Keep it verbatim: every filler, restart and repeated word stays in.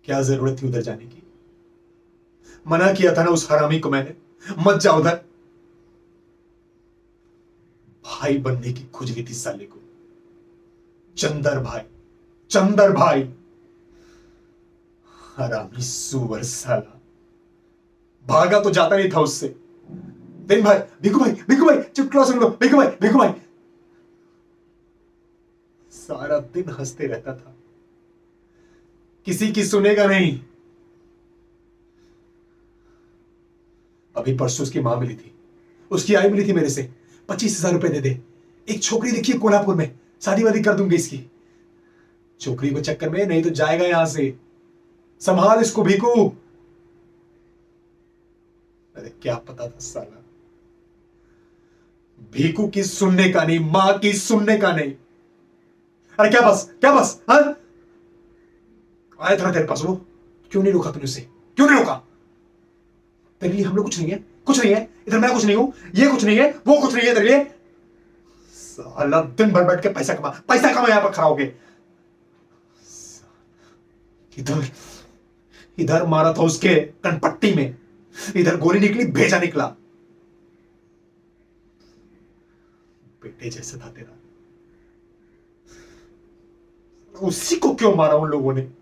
क्या जरूरत थी उधर जाने की? मना किया था ना उस हरामी को मैंने, मत जा उधर। भाई बनने की खुजली थी साले को। चंदर भाई, चंदर भाई, हरामी सुअर साला। भागा तो जाता नहीं था उससे। दिन भाई, भिकू भाई, भिकू भाई, चुप क्लोज सुन लो, भिकू भाई, भिकू भाई। सारा दिन हंसते रहता था, किसी की सुनेगा नहीं। अभी परसों उसकी मां मिली थी, उसकी आई मिली थी मेरे से, पच्चीस हजार रुपए दे दे, एक छोकरी देखी है कोल्हापुर में, शादी वादी कर दूंगी इसकी। छोकरी को चक्कर में नहीं तो जाएगा यहां से, संभाल इसको भीकू। अरे क्या पता था साला, भीकू की सुनने का नहीं, मां की सुनने का नहीं। अरे क्या बस, क्या बस, हाँ? आया था तेरे पास वो, क्यों नहीं रोका तूने उसे? क्यों नहीं रोका? तेरे लिए हम लोग कुछ नहीं है, कुछ नहीं है। इधर मैं कुछ नहीं हूं, ये कुछ नहीं है, वो कुछ नहीं है तेरे लिए। साला दिन भर बैठ के पैसा कमा, पैसा कमा, यहां पर खड़ा होके। इधर इधर मारा था उसके कनपट्टी में, इधर गोली निकली, भेजा निकला। बेटे जैसे था तेरा, उसी को क्यों मारा उन लोगों ने?